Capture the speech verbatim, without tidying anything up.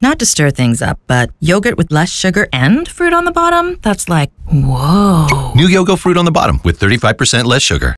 Not to stir things up, but yogurt with less sugar and fruit on the bottom? That's like, whoa. New iÖGO fruit on the bottom with thirty-five percent less sugar.